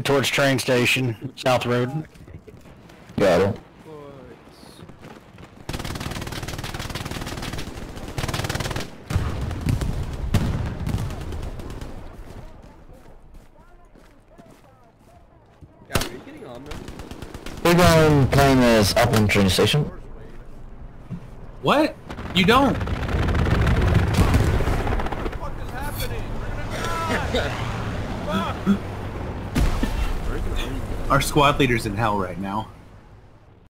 towards train station, South Road. Got it. Yeah, are you getting on them? We're going playing this Upland train station. What? You don't? What is happening? We're gonna die! Our squad leader's in hell right now.